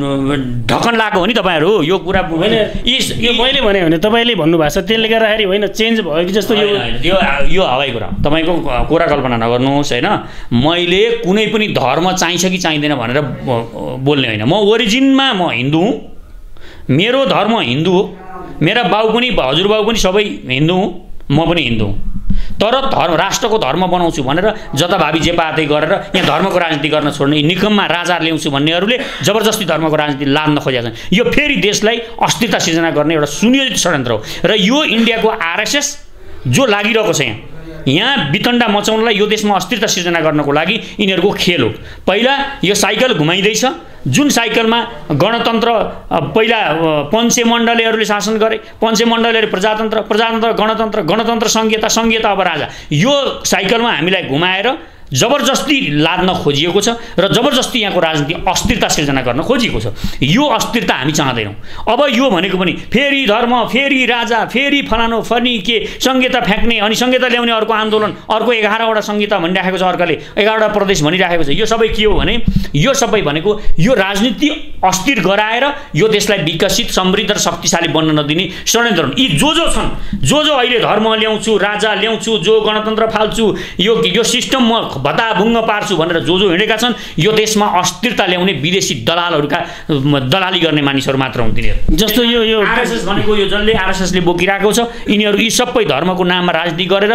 ढकन लगाएको हो नि तपाईँहरू, यो कुरा होइन। यो मैले भने भने तपाईँले भन्नुभएको छ, त्यसले गर्दाखेरि होइन चेन्ज भयो कि जस्तो। यो यो यो हवाई कुरा तपाईँको कुरा कल्पना नगर्नुहोस् होइन। मैले कुनै पनि धर्म चाहिन्छ कि चाहिँदैन भनेर बोल्ने होइन। म ओरिजिनमा म हिन्दू हुँ, मेरो धर्म हिन्दू हो, मेरा बाउ पनि हजुरबाउ पनि सबै हिन्दू हुँ, म पनि हिन्दू हुँ। तर धर्म राष्ट्रको धर्म बनाउँछु भनेर जताभावी जे पाते गरेर यहाँ धर्मको राजनीति गर्न छोड्ने, निकममा राजा ल्याउँछु भन्नेहरूले जबरजस्ती धर्मको राजनीति लाद्न खोजेका छन्। यो फेरि देशलाई अस्थिरता सिर्जना गर्ने एउटा सुनियोजित षड्यन्त्र हो। र यो इन्डियाको आरएसएस जो लागिरहेको छ यहाँ यहाँ वितण्डा मचाउनलाई, यो देशमा अस्थिरता सिर्जना गर्नको लागि यिनीहरूको खेल हो। पहिला यो साइकल घुमाइँदैछ, जुन साइकलमा गणतन्त्र पहिला पञ्चे मण्डलीहरूले शासन गरे, पञ्चे मण्डलीहरू प्रजातन्त्र, प्रजातन्त्र गणतन्त्र, गणतन्त्र सङ्घीयता, सङ्घीयता अब राजा। यो साइकलमा हामीलाई घुमाएर जबरजस्ती लाद्न खोजिएको छ र जबरजस्ती यहाँको राजनीति अस्थिरता सिर्जना गर्न खोजिएको छ। यो अस्थिरता हामी चाहँदैनौँ। अब यो भनेको पनि फेरि धर्म, फेरि राजा, फेरि फलानो फनी के संहिता फ्याँक्ने, अनि संहिता ल्याउने अर्को आन्दोलन, अर्को एघारवटा संहिता भनिराखेको छ, अर्काले एघारवटा प्रदेश भनिराखेको छ। यो सबै के हो भने यो सबै भनेको यो राजनीति अस्थिर गराएर यो देशलाई विकसित, समृद्ध र शक्तिशाली बन्न नदिने षड्यन्त्र हुन्। यी जो जो छन्, जो जो अहिले धर्म ल्याउँछु, राजा ल्याउँछु, जो गणतन्त्र फाल्छु, यो यो सिस्टम म भताभुङ्ग पार्छु भनेर जो जो हिँडेका छन्, यो देशमा अस्थिरता ल्याउने विदेशी दलालहरूका दलाली गर्ने मानिसहरू मात्र हुन् तिनीहरू। जस्तो यो यो आरएसएस भनेको यो जसले आरएसएसले बोकिरहेको छ, यिनीहरू यी सबै धर्मको नाममा राजनीति गरेर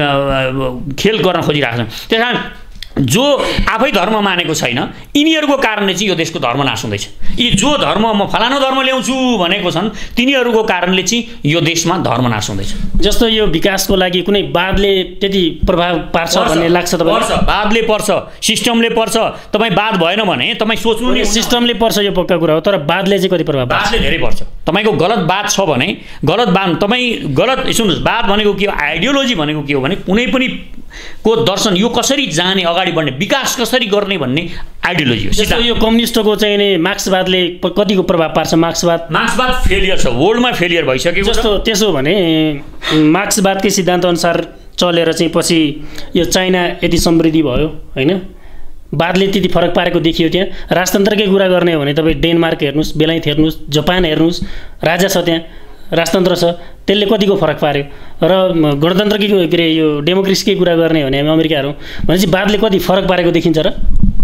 खेल गर्न खोजिरहेका छन्। त्यस कारण जो आफै धर्म मानेको छैन, यिनीहरूको कारणले चाहिँ यो देशको धर्म नाश हुँदैछ। यी जो धर्म म फलानो धर्म ल्याउँछु भनेको छन्, तिनीहरूको कारणले चाहिँ यो देशमा धर्म नाश हुँदैछ। जस्तो यो विकासको लागि कुनै वादले त्यति प्रभाव पार्छ भन्ने लाग्छ तपाईँलाई? पर्छ, वादले पर्छ, सिस्टमले पर्छ। तपाईँ वाद भएन भने तपाईँ सोच्नु नि, सिस्टमले पर्छ यो पक्का कुरा हो, तर वादले चाहिँ कति प्रभाव पार्छ? वादले धेरै पर्छ। तपाईँको गलत वाद छ भने, गलत वाद तपाईँ गलत सुन्नुहोस्, वाद भनेको के हो, आइडियोलोजी भनेको के हो भने कुनै पनि को दर्शन यो कसरी जाने, अगाडि बढ्ने, विकास कसरी गर्ने भन्ने आइडियोलोजी हो। जस्तो यो कम्युनिस्टको चाहिँ नि मार्क्सवादले कतिको प्रभाव पार्छ? मार्क्सवाद मार्क्सवाद फेलियर छ, वर्ल्डमा फेलियर भइसकेको। जस्तो त्यसो भने मार्क्सवादकै सिद्धान्त अनुसार चलेर चाहिँ पछि यो चाइना यति समृद्धि भयो होइन, वादले त्यति फरक पारेको देखियो। त्यहाँ राजतन्त्रकै कुरा गर्ने हो भने तपाईँ डेनमार्क हेर्नुहोस्, बेलायत हेर्नुहोस्, जापान हेर्नुहोस्, राजा छ त्यहाँ, राजतन्त्र छ, त्यसले कतिको फरक पार्यो। र गणतन्त्रकै के अरे यो डेमोक्रेसीकै कुरा गर्ने हो भने हामी अमेरिकाहरू भनेपछि वादले कति फरक पारेको देखिन्छ र?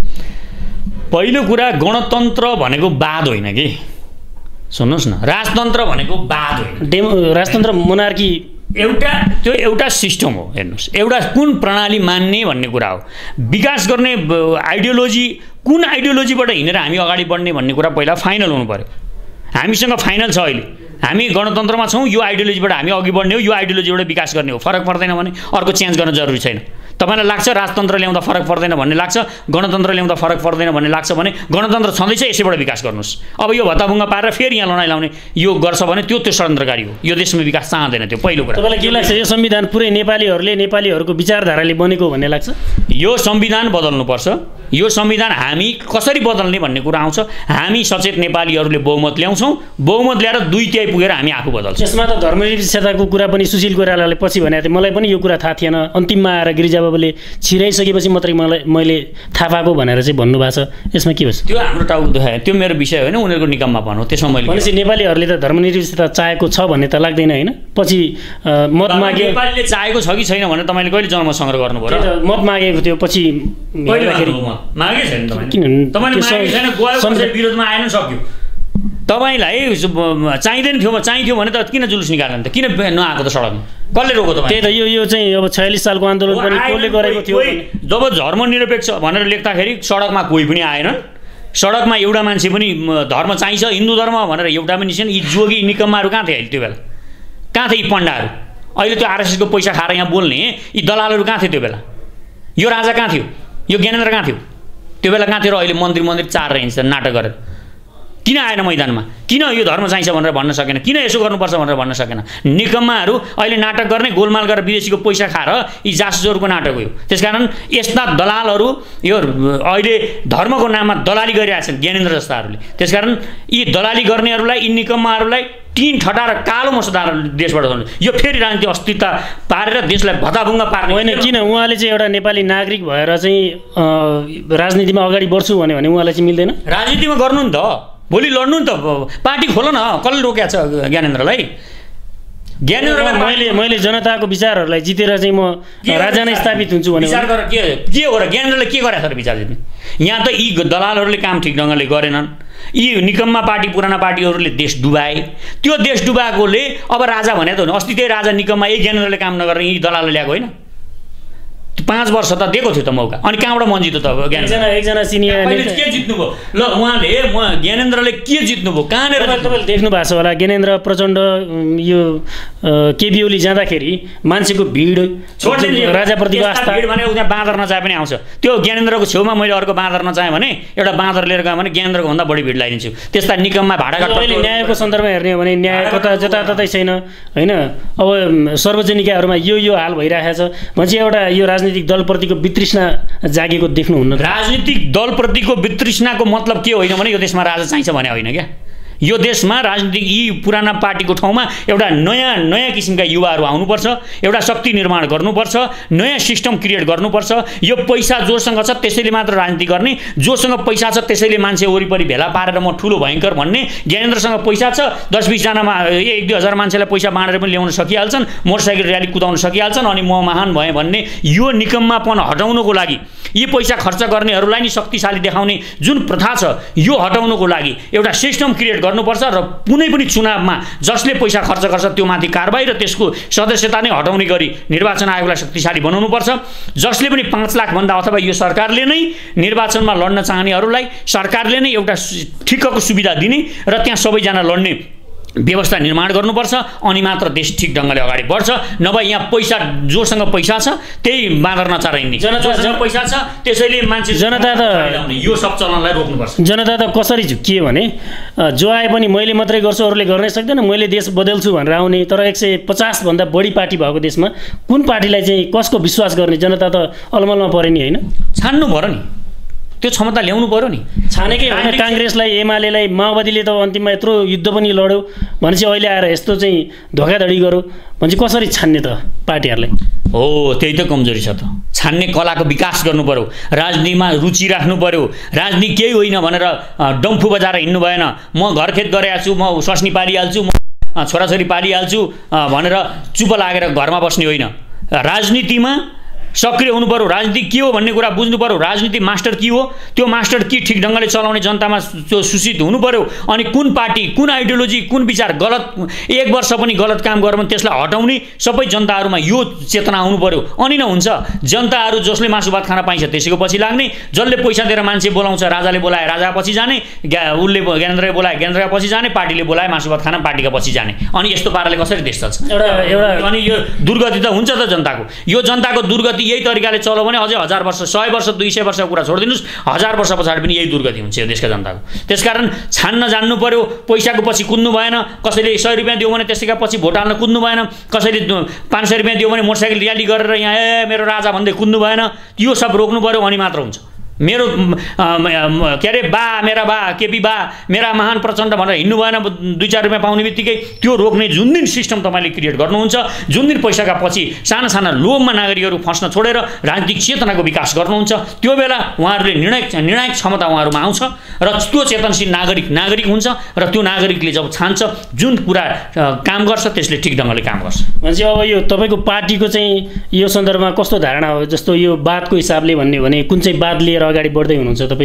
पहिलो कुरा, गणतन्त्र भनेको वाद होइन कि, सुन्नुहोस् न, राजतन्त्र भनेको वाद होइन। डेमो राजतन्त्र मोनार्की एउटा त्यो एउटा सिस्टम हो। हेर्नुहोस्, एउटा कुन प्रणाली मान्ने भन्ने कुरा हो। विकास गर्ने आइडियोलोजी कुन आइडियोलोजीबाट हिँडेर हामी अगाडि बढ्ने भन्ने कुरा पहिला फाइनल हुनु पर्यो। हामीसँग फाइनल छ अहिले, हामी गणतन्त्रमा छौँ, यो आइडियोलोजीबाट हामी अघि बढ्ने हो, यो आइडियोलोजीबाट विकास गर्ने हो। फरक पर्दैन भने अर्को चेन्ज गर्न जरुरी छैन। तपाईँलाई लाग्छ राजतन्त्र ल्याउँदा फरक पर्दैन भन्ने लाग्छ, गणतन्त्र ल्याउँदा फरक पर्दैन भन्ने लाग्छ भने गणतन्त्र छँदैछ, यसैबाट विकास गर्नुहोस्। अब यो भत्ताभुङ्गा पारेर फेरि यहाँ लडाइँ लाउने यो गर्छ भने त्यो त्यो षड्यन्त्रकारी हो। यो देशमा विकास चाहँदैन। त्यो पहिलो कुरा। तपाईँलाई के लाग्छ यो संविधान पुरै नेपालीहरूले नेपालीहरूको विचारधाराले बनेको भन्ने लाग्छ? यो संविधान बदल्नुपर्छ। यो संविधान हामी कसरी बदल्ने भन्ने कुरा आउँछ। हामी सचेत नेपालीहरूले बहुमत ल्याउँछौँ, बहुमत ल्याएर दुई तिहाई पुगेर हामी आफू बदल्छौँ। यसमा त धर्मनिरपेक्षताको कुरा पनि सुशील कोइरालाले पछि भनेको थियो, मलाई पनि यो कुरा थाहा थिएन, अन्तिममा आएर गिरिजाबाबुले छिराइसकेपछि मात्रै मलाई मैले थाहा पाएको भनेर चाहिँ भन्नुभएको छ। यसमा के हो? त्यो हाम्रो टाउको दुखायो, त्यो मेरो विषय होइन, उनीहरूको निकममा भन्नु। त्यसमा मैले भनेपछि नेपालीहरूले त धर्मनिरपेक्षता चाहेको छ भन्ने त लाग्दैन होइन? पछि मत मागे, नेपालीले चाहेको छ कि छैन भने तपाईँले कहिले जनमत सङ्ग्रह गर्नुभयो? मत मागेको थियो, पछि मागे छैन तपाईँले, तपाईँले मागेको छैन, गयो विरोधमा आएन, सक्यो। तपाईँलाई चाहिँदैन थियो, चाहिन्थ्यो भने त किन जुलुस निकाल्नु त, किन नआएको त सडकमा, कसले रोको तपाईँ? त्यही त यो यो चाहिँ अब छयालिस सालको आन्दोलन पनि कसले गरेको थियो? जब धर्मनिरपेक्ष भनेर लेख्दाखेरि सडकमा कोही पनि आएनन्। सडकमा एउटा मान्छे पनि धर्म चाहिन्छ, हिन्दू धर्म भनेर एउटा पनि निस्केन। यी जोगी निकम्माहरू कहाँ थिए अहिले त्यो बेला? कहाँ थिए यी पण्डाहरू? अहिले त्यो आरएसएसको पैसा खाएर यहाँ बोल्ने यी दलालहरू कहाँ थियो त्यो बेला? यो राजा कहाँ थियो? यो ज्ञानेन्द्र कहाँ थियो त्यो बेला? कहाँ थियो र अहिले मन्दिर मन्दिर चारेर हिँड्छ नाटक गरेर? किन आएन मैदानमा? किन यो धर्म चाहिन्छ भनेर भन्न सकेन? किन यसो गर्नुपर्छ भनेर भन्न सकेन? निकम्माहरू अहिले नाटक गर्ने, गोलमाल गरेर विदेशीको पैसा खाएर यी जासुसहरूको नाटक हो। त्यसकारण यस्ता दलालहरू यो अहिले धर्मको नाममा दलाली गरिरहेछन् ज्ञानेन्द्र जस्ताहरूले। त्यसकारण यी दलाली गर्नेहरूलाई, यी निकम्माहरूलाई टिन ठटाएर कालो मसुदार देशबाट छोड्नु। यो फेरि राजनीति अस्थिरता पारेर देशलाई भताभुङ्गा पार्ने होइन। किन उहाँले चाहिँ एउटा नेपाली नागरिक भएर चाहिँ राजनीतिमा अगाडि बढ्छु भन्यो भने उहाँलाई चाहिँ मिल्दैन? राजनीतिमा गर्नु नि त, भोलि लड्नु नि त, पार्टी खोल न। कसले रोकेको छ ज्ञानेन्द्रलाई? ज्ञानेन्द्रलाई मैले मैले जनताको विचारहरूलाई जितेर चाहिँ म राजा नै स्थापित हुन्छु भने विचार गरेर के के हो र? ज्ञानेन्द्रले के गरेछ र विचार जित्ने? यहाँ त यी दलालहरूले काम ठिक ढङ्गले गरेनन्। यी निकम्मा पार्टी, पुराना पार्टीहरूले देश डुबाए। त्यो देश डुबाएकोले अब राजा भने त हो नि, अस्ति त्यही राजा निकम्मा यही ज्ञानेन्द्रले काम नगर्ने यी दलालले ल्याएको होइन? पाँच वर्ष त दिएको थियो त मौका, अनि कहाँबाट मन जित्यो त? एकजना एकजना सिनियर के जित्नुभयो? ल उहाँले ज्ञानेन्द्रले के जित्नुभयो? कहाँनिर? तपाईँले देख्नु भएको छ होला, ज्ञानेन्द्र प्रचण्ड यो केबी ओली जाँदाखेरि मान्छेको भिड, राजाप्रतिको आस्था। भिड भने उहाँ बाँदर नचाहे पनि आउँछ। त्यो ज्ञानेन्द्रको छेउमा मैले अर्को बाँदर नचाहेँ भने एउटा बाँदर लिएर गएँ भने ज्ञानेन्द्रको भन्दा बढी भिड लगाइदिन्छु। त्यस्ता निकममा भाडाका अहिले न्यायको सन्दर्भमा हेर्ने हो भने न्याय कता जताततै छैन होइन? अब सार्वजनिकहरूमा यो यो हाल भइरहेको छ भनेपछि एउटा यो राजनीति राजनीतिक दलप्रतिको वितृष्णा जागेको देख्नुहुन्न? राजनीतिक दलप्रतिको वितृष्णाको मतलब के होइन भने यो देशमा राजा चाहिन्छ भने होइन क्या। यो देशमा राजनीतिक यी पुराना पार्टीको ठाउँमा एउटा नयाँ नयाँ किसिमका युवाहरू आउनुपर्छ, एउटा शक्ति निर्माण गर्नुपर्छ, नयाँ सिस्टम क्रिएट गर्नुपर्छ। यो पैसा जोसँग छ त्यसैले मात्र राजनीति गर्ने, जोसँग पैसा छ त्यसैले मान्छे वरिपरि भेला पारेर म ठुलो भयङ्कर भन्ने, ज्ञानेन्द्रसँग पैसा छ दस बिसजनामा एक दुई हजार मान्छेलाई पैसा बाँडेर पनि ल्याउन सकिहाल्छन्, मोटरसाइकल र्याली कुदाउन सकिहाल्छन् अनि म महान भएँ भन्ने यो निकम्मापन हटाउनको लागि, यी पैसा खर्च गर्नेहरूलाई नि शक्तिशाली देखाउने जुन प्रथा छ यो हटाउनको लागि एउटा सिस्टम क्रिएट गर्नुपर्छ र कुनै पनि चुनावमा जसले पैसा खर्च गर्छ त्यो माथि कारबाही र त्यसको सदस्यता नै हटाउने गरी निर्वाचन आयोगलाई शक्तिशाली बनाउनुपर्छ। जसले पनि पाँच लाख भन्दा अथवा यो सरकारले नै निर्वाचनमा लड्न चाहनेहरूलाई सरकारले नै एउटा ठिक्कको सुविधा दिने र त्यहाँ सबैजना लड्ने व्यवस्था निर्माण गर्नुपर्छ अनि मात्र देश ठिक ढङ्गले अगाडि बढ्छ। नभए यहाँ पैसा जोसँग पैसा छ त्यही बाँदर नचार हिँड्ने, जोसँग पैसा छ त्यसैले मान्छे जनता त यो सब चलनलाई रोक्नुपर्छ। जनता त कसरी झुक्कियो भने जो आए पनि मैले मात्रै गर्छु अरूले गर्नै सक्दैन, मैले देश बदल्छु भनेर आउने, तर एक सय पचासभन्दा बढी पार्टी भएको देशमा कुन पार्टीलाई चाहिँ कसको विश्वास गर्ने जनता त अलमलमा परे नि होइन? छान्नु पर्यो नि, त्यो क्षमता ल्याउनु पर्यो नि। छानेकै होइन काङ्ग्रेसलाई एमालेलाई माओवादीले त अन्तिममा यत्रो युद्ध पनि लड्यो भनेपछि अहिले आएर यस्तो चाहिँ धोकाधडी गर्यो भनेपछि कसरी छान्ने त पार्टीहरूलाई? हो त्यही त कमजोरी छ त, छान्ने कलाको विकास गर्नु पर्यो, राजनीतिमा रुचि राख्नु पर्यो। राजनीति केही होइन भनेर डम्फु बजाएर हिँड्नु भएन, म घरखेत गरेको छु, म स्वास्नी पालिहाल्छु, म छोराछोरी पालिहाल्छु भनेर चुप लागेर घरमा बस्ने होइन। राजनीतिमा सक्रिय हुनु पर्यो, राजनीति के हो भन्ने कुरा बुझ्नु पर्यो, राजनीति मास्टर की हो त्यो मास्टर की ठिक ढङ्गले चलाउने जनतामा सूचित हुनु पर्यो। अनि कुन पार्टी कुन आइडियोलोजी कुन विचार गलत एक वर्ष पनि गलत काम गर्यो भने त्यसलाई हटाउने सबै जनताहरूमा यो चेतना आउनु पर्यो। अनि न हुन्छ जनताहरू जसले मासु भात खान पाइन्छ त्यसैको पछि लाग्ने, जसले पैसा दिएर मान्छे बोलाउँछ राजाले बोलाए राजा पछि जाने, उसले ज्ञानेन्द्रले बोलाए ज्ञानेन्द्रका पछि जाने, पार्टीले बोलाए मासु भात खान पार्टीका पछि जाने। अनि यस्तो पाराले कसरी देश चल्छ? एउटा एउटा अनि यो दुर्गति त हुन्छ त जनताको। यो जनताको दुर्गति यही तरिकाले चल्यो भने अझै हजार वर्ष सय वर्ष दुई सय वर्षको कुरा छोडिदिनुहोस्, हजार वर्ष पछाडि पनि यही दुर्गति हुन्छ यो देशका जनताको। त्यसकारण छान्न जान्नु पर्यो, पैसाको पछि कुद्नु भएन। कसैले सय रुपियाँ दियो भने त्यसैका पछि भोट हाल्न कुद्नु भएन, कसैले पाँच सय रुपियाँ दियो भने मोटरसाइकल र्याली गरेर यहाँ ए मेरो राजा भन्दै कुद्नु भएन। यो सब रोक्नु पर्यो अनि मात्र हुन्छ। मेरो के अरे बा मेरा बा केपी बा मेरा महान प्रचण्ड भनेर हिँड्नु भएन दुई चार रुपियाँ पाउने बित्तिकै। त्यो रोक्ने जुन दिन सिस्टम तपाईँले क्रिएट गर्नुहुन्छ, जुन दिन पैसाका पछि साना साना लोभमा नागरिकहरू फस्न छोडेर राजनीतिक चेतनाको विकास गर्नुहुन्छ, त्यो बेला उहाँहरूले निर्णायक निर्णायक क्षमता उहाँहरूमा आउँछ र त्यो चेतनशील नागरिक नागरिक हुन्छ र त्यो नागरिकले जब छान्छ जुन कुरा काम गर्छ त्यसले ठिक ढङ्गले काम गर्छ। भनेपछि अब यो तपाईँको पार्टीको चाहिँ यो सन्दर्भमा कस्तो धारणा हो? जस्तो यो वादको हिसाबले भन्ने भने कुन चाहिँ वाद लिएर अगाडि बढ्दै हुनुहुन्छ तपाईँ?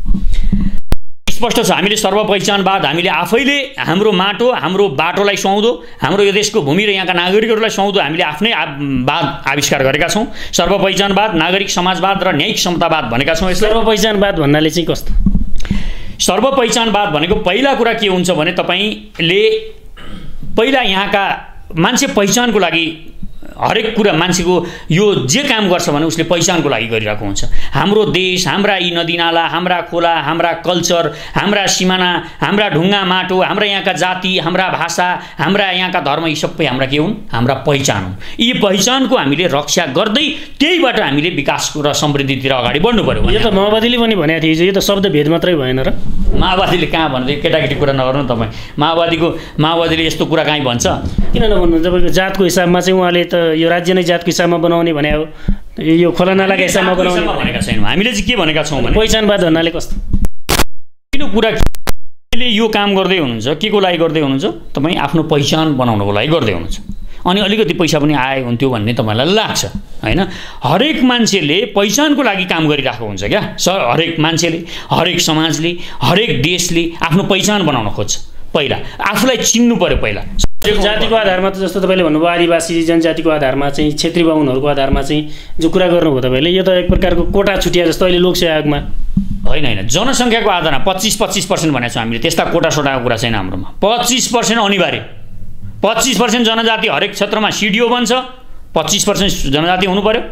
स्पष्ट छ, हामीले सर्वपहिचानवाद, हामीले आफैले हाम्रो माटो हाम्रो बाटोलाई सुहाउँदो, हाम्रो यो देशको भूमि र यहाँका नागरिकहरूलाई सुहाउँदो हामीले आफ्नै वाद आविष्कार गरेका छौँ। सर्वपहिचानवाद, नागरिक समाजवाद र न्यायिक समतावाद भनेका छौँ। यसलाई सर्वपहिचानवाद भन्नाले चाहिँ कस्तो? सर्वपहिचानवाद भनेको पहिला कुरा के हुन्छ भने तपाईँले पहिला यहाँका मान्छे पहिचानको लागि हरेक कुरा मान्छेको यो जे काम गर्छ भने उसले पहिचानको लागि गरिरहेको हुन्छ। हाम्रो देश, हाम्रा यी नदीनाला, हाम्रा खोला, हाम्रा कल्चर, हाम्रा सिमाना, हाम्रा ढुङ्गा माटो, हाम्रा यहाँका जाति, हाम्रा भाषा, हाम्रा यहाँका धर्म यी सबै हाम्रा के हुन्? हाम्रा पहिचान हुन्। यी पहिचानको हामीले रक्षा गर्दै त्यहीबाट हामीले विकास र समृद्धितिर अगाडि बढ्नु पर्यो। यो त माओवादीले पनि भनेको थियो, यो त शब्दभेद मात्रै भएन र? माओवादीले कहाँ भन्दै केटाकेटी कुरा नगर्नु तपाईँ। माओवादीको माओवादीले यस्तो कुरा काहीँ भन्छ? किन नभन्नु? तपाईँको जातको हिसाबमा चाहिँ उहाँले त यो राज्य नै जातको हिसाबमा बनाउने भने हो, यो खोला नालाको हिसाबमा बनाउने भनेका छैनौँ। हामीले चाहिँ के भनेका छौँ भने पहिचानवाद भन्नाले कस्तो? पहिलो कुरा यो काम गर्दै हुनुहुन्छ के को लागि गर्दै हुनुहुन्छ? तपाईँ आफ्नो पहिचान बनाउनको लागि गर्दै हुनुहुन्छ। अनि अलिकति पैसा पनि आए हुन्थ्यो भन्ने तपाईँलाई लाग्छ होइन? हरेक मान्छेले पहिचानको लागि काम गरिरहेको हुन्छ क्या। स हरेक मान्छेले, हरेक समाजले, हरेक देशले आफ्नो पहिचान बनाउन खोज्छ। पहिला आफूलाई चिन्नु पर्यो। पहिला जातिको आधारमा त जस्तो तपाईँले भन्नुभयो आदिवासी जनजातिको आधारमा चाहिँ क्षेत्री बाहुनहरूको आधारमा चाहिँ जो कुरा गर्नुभयो तपाईँले, यो त एक प्रकारको कोटा छुटिया जस्तो अहिले लोकसेवा आयोगमा होइन होइन जनसङ्ख्याको आधारमा पच्चिस पच्चिस पर्सेन्ट भनेको छ हामीले। त्यस्ता कोटा सोटाको कुरा छैन हाम्रोमा। पच्चिस पर्सेन्ट अनिवार्य, पच्चिस पर्सेन्ट जनजाति हरेक क्षेत्रमा सिडिओ बन्छ, पच्चिस पर्सेन्ट जनजाति हुनु पर्यो।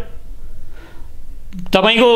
तपाईँको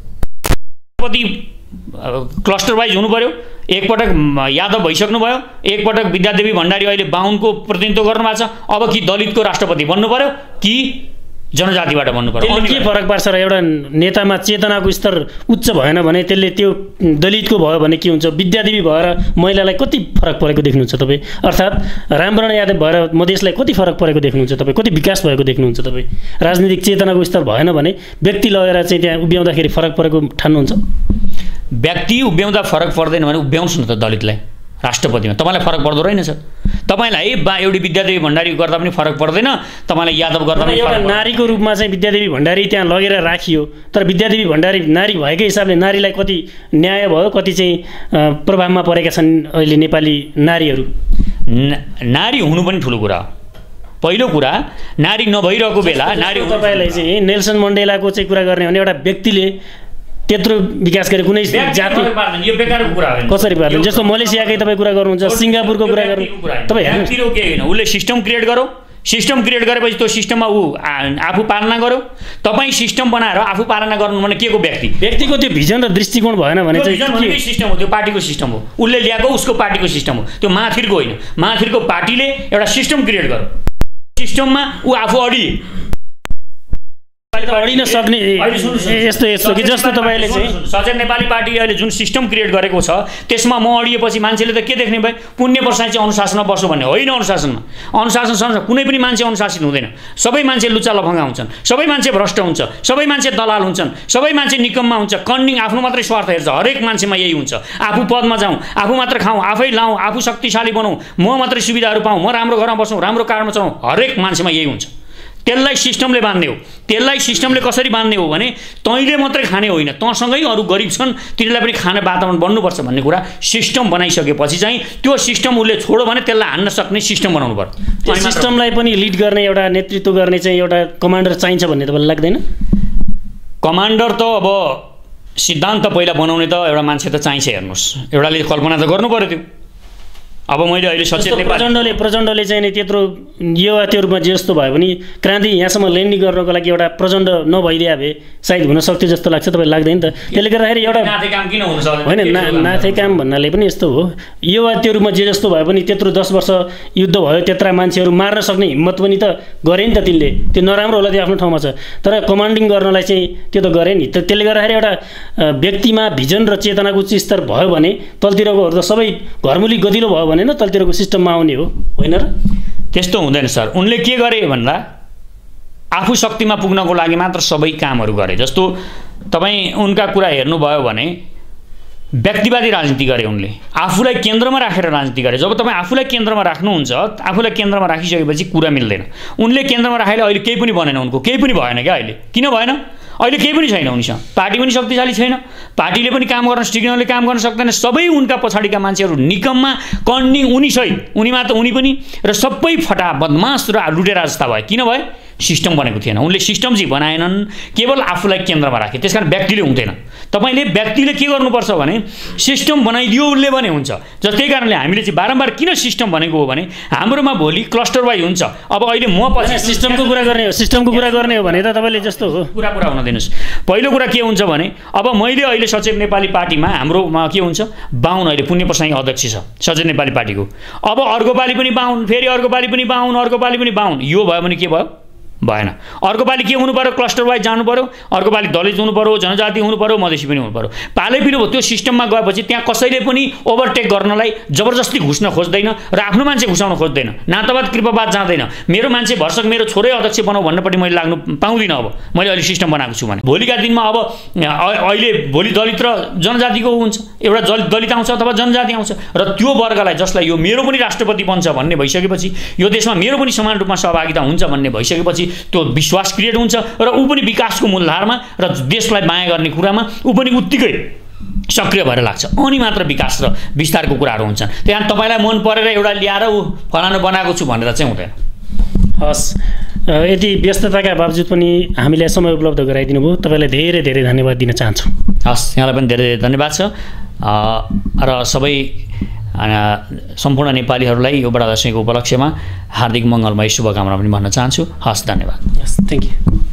क्लस्टर वाइज हुनु पर्यो। एकपटक यादव भइसक्नु भयो, एकपटक विद्यादेवी भण्डारी अहिले बाहुनको प्रतिनिधित्व गर्नुभएको छ, अब कि दलितको राष्ट्रपति बन्नु पर्यो कि जनजातिबाट बन्नु पर्छ। त्यसले के फरक पार्छ र एउटा नेतामा चेतनाको स्तर उच्च भएन भने त्यसले त्यो दलितको भयो भने के हुन्छ? विद्यादेवी भएर महिलालाई कति फरक परेको देख्नुहुन्छ तपाईँ? अर्थात् रामवरण यादव भएर मधेसलाई कति फरक परेको देख्नुहुन्छ तपाईँ? कति विकास भएको देख्नुहुन्छ तपाईँ? राजनीतिक चेतनाको स्तर भएन भने व्यक्ति लगेर चाहिँ त्यहाँ उभ्याउँदाखेरि फरक परेको ठान्नुहुन्छ? व्यक्ति उभ्याउँदा फरक पर्दैन भने उभ्याउँछ न त दलितलाई राष्ट्रपतिमा। तपाईँलाई फरक पर्दो रहेनछ? तपाईँलाई बा एउटी विद्यादेवी भण्डारी गर्दा पनि फरक पर्दैन, तपाईँलाई यादव गर्दा पनि एउटा नारीको रूपमा चाहिँ विद्यादेवी भण्डारी त्यहाँ लगेर राखियो, तर विद्यादेवी भण्डारी नारी भएकै हिसाबले नारीलाई कति न्याय भयो, कति चाहिँ प्रभावमा परेका छन् अहिले नेपाली नारीहरू? नारी हुनु पनि ठुलो कुरा हो। पहिलो कुरा, नारी नभइरहेको बेला नारी तपाईँलाई चाहिँ नेल्सन मण्डेलाको चाहिँ कुरा गर्ने भने एउटा व्यक्तिले त्यत्रो विकास गरे कुनै जाति यो बेकारको कुरा होइन। कसरी पार्दैन? जस्तो मलेसियाकै तपाईँ कुरा गर्नुहुन्छ, सिङ्गापुरको कुरा गर्नु, तपाईँ हेर्नु के होइन, उसले सिस्टम क्रिएट गरौँ, सिस्टम क्रिएट गरेपछि त्यो सिस्टममा ऊ आफू पालना गरौँ। तपाईँ सिस्टम बनाएर आफू पालना गर्नु भने के को व्यक्ति व्यक्तिको त्यो भिजन र दृष्टिकोण भएन भने चाहिँ सिस्टम हो, त्यो पार्टीको सिस्टम हो, उसले ल्याएको उसको पार्टीको सिस्टम हो, त्यो माथिरको होइन। माथिरको पार्टीले एउटा सिस्टम क्रिएट गरौँ, सिस्टममा ऊ आफू अडिए अडिन सक्ने यस्तो यस्तो कि जस्तो तपाईँले चाहिँ सचेत नेपाली पार्टी अहिले जुन सिस्टम क्रिएट गरेको छ त्यसमा म अडिएपछि मान्छेले त के देख्ने भयो? पुण्य वर्षाइ चाहिँ अनुशासनमा बस्नु भन्ने होइन। अनुशासनमा अनुशासन सँगै कुनै पनि मान्छे अनुशासित हुँदैन। सबै मान्छे लुच्चा लफङ्गा हुन्छन्, सबै मान्छे भ्रष्ट हुन्छ, सबै मान्छे दलाल हुन्छन्, सबै मान्छे निकम्मा हुन्छ, कन्निङ आफ्नो मात्रै स्वार्थ हेर्छ। हरेक मान्छेमा यही हुन्छ। आफू पदमा जाउँ, आफू मात्र खाउँ, आफै लाउँ, आफू शक्तिशाली बनाउँ, म मात्रै सुविधाहरू पाऊँ, म राम्रो घरमा बसौँ, राम्रो कारमा चलाउँ, हरेक मान्छेमा यही हुन्छ। त्यसलाई सिस्टमले बाँध्ने हो। त्यसलाई सिस्टमले कसरी बाँध्ने हो भने तैँले मात्रै खाने होइन, तँसँगै अरू गरिब छन् तिनीहरूलाई पनि खाने वातावरण बन्नुपर्छ भन्ने कुरा सिस्टम बनाइसकेपछि चाहिँ त्यो सिस्टम उसले छोड्यो भने त्यसलाई हान्न सक्ने सिस्टम बनाउनु पर्यो। सिस्टमलाई पनि लिड गर्ने एउटा नेतृत्व गर्ने चाहिँ एउटा कमान्डर चाहिन्छ भन्ने तपाईँलाई लाग्दैन? कमान्डर त अब सिद्धान्त पहिला बनाउने त एउटा मान्छे त चाहिन्छ। हेर्नुहोस्, एउटाले कल्पना त गर्नु पर्यो त्यो। अब मैले अहिले सचेत प्रचण्डले प्रचण्डले चाहिँ नि त्यत्रो युवा त्यो रूपमा जस्तो भयो भने क्रान्ति यहाँसम्म ल्यान्डिङ गर्नको लागि एउटा प्रचण्ड नभइदिए भए सायद हुन सक्थ्यो जस्तो लाग्छ। तपाईँ लाग्दैन त? त्यसले गर्दाखेरि एउटा नाथे काम किन हुन सक्दैन? होइन, ना नाथे काम भन्नाले पनि यस्तो हो, युवा त्यो रूपमा जे जस्तो भयो भने त्यत्रो दस वर्ष युद्ध भयो, त्यत्रा मान्छेहरू मार्न सक्ने हिम्मत पनि त गरे नि त तिनले। त्यो नराम्रो होला, त्यो आफ्नो ठाउँमा छ, तर कमान्डिङ गर्नलाई चाहिँ त्यो त गरे नि। त त्यसले गर्दाखेरि एउटा व्यक्तिमा भिजन र चेतनाको उच्च स्तर भयो भने तलतिरकोहरू त सबै घरमुली गतिलो भयो भने न तलतिरको सिस्टममा आउने हो, होइन र? त्यस्तो हुँदैन सर। उनले के गरे भन्दा आफू शक्तिमा पुग्नको लागि मात्र सबै कामहरू गरे। जस्तो तपाईँ उनका कुरा हेर्नुभयो भने व्यक्तिवादी राजनीति गरे उनले, आफूलाई केन्द्रमा राखेर राजनीति गरे। जब तपाईँ आफूलाई केन्द्रमा राख्नुहुन्छ, आफूलाई केन्द्रमा राखिसकेपछि कुरा मिल्दैन। उनले केन्द्रमा राखेर अहिले केही पनि बनेन, उनको केही पनि भएन क्या। अहिले किन भएन? अहिले केही पनि छैन उनीसँग, पार्टी पनि शक्तिशाली छैन, पार्टीले पनि काम गर्न सिग्नलले काम गर्न सक्दैन। सबै उनका पछाडिका मान्छेहरू निकममा कन्निङ उनी सहित, उनीमा त उनी पनि, र सबै फटा बदमास र लुटेरा जस्ता भए। किन भए? सिस्टम बनेको थिएन। उनले सिस्टम चाहिँ बनाएनन्, केवल आफूलाई केन्द्रमा राखे। त्यसकारण व्यक्तिले हुँदैन। तपाईँले व्यक्तिले के गर्नुपर्छ भने सिस्टम बनाइदियो उसले भने हुन्छ। जस्तै कारणले हामीले चाहिँ बारम्बार किन सिस्टम भनेको हो भने हाम्रोमा भोलि क्लस्टर वाइज हुन्छ। अब अहिले म पछि सिस्टमको कुरा गर्ने हो, सिस्टमको कुरा गर्ने हो भने त तपाईँले जस्तो हो कुरा कुरा हुन दिनुहोस्। पहिलो कुरा के हुन्छ भने अब मैले अहिले सचेत नेपाली पार्टीमा हाम्रोमा के हुन्छ, बाहुन अहिले पुण्य प्रसाई अध्यक्ष छ सचेत नेपाली पार्टीको। अब अर्को पालि पनि बाहुन, फेरि अर्को पालि पनि बाहुन, अर्को पालि पनि बाहुन। यो भयो भने के भयो? भएन। अर्को पालि के हुनु पर्यो? क्लस्टर वाइज जानु पर्यो। अर्को पालि दलित हुनु पर्यो, जनजाति हुनु पर्यो, मधेसी पनि हुनु पर्यो। पालै पिलो भयो। त्यो सिस्टममा गएपछि त्यहाँ कसैले पनि ओभरटेक गर्नलाई जबरजस्ती घुस्न खोज्दैन र आफ्नो मान्छे घुसाउन खोज्दैन। नातावाद कृपावाद जाँदैन। मेरो मान्छे भर्सक मेरो छोरै अध्यक्ष बनाऊ भन्नपट्टि मैले लाग्नु पाउँदिनँ। अब मैले अहिले सिस्टम बनाएको छु भने भोलिका दिनमा अब अहिले भोलि दलित र जनजातिको हुन्छ, एउटा दलित आउँछ अथवा जनजाति आउँछ, र त्यो वर्गलाई जसलाई यो मेरो पनि राष्ट्रपति बन्छ भन्ने भइसकेपछि, यो देशमा मेरो पनि समान रूपमा सहभागिता हुन्छ भन्ने भइसकेपछि त्यो विश्वास क्रिएट हुन्छ र ऊ पनि विकासको मूलधारमा र देशलाई माया गर्ने कुरामा ऊ पनि उत्तिकै सक्रिय भएर लाग्छ। अनि मात्र विकास र विस्तारको कुराहरू हुन्छन्। त्यहाँ तपाईँलाई मन परेर एउटा ल्याएर ऊ फलानु बनाएको छु भनेर चाहिँ हुँदैन। हस्, यति व्यस्तताका बावजुद पनि हामीलाई समय उपलब्ध गराइदिनु भयो, तपाईँलाई धेरै धेरै धन्यवाद दिन चाहन्छु। हस्, यहाँलाई पनि धेरै धेरै धन्यवाद छ र सबै सम्पूर्ण नेपालीहरूलाई यो बडा दशैंको उपलक्ष्यमा हार्दिक मङ्गलमय शुभकामना पनि भन्न चाहन्छु। हस्, धन्यवाद। हस्, थ्याङ्क यू।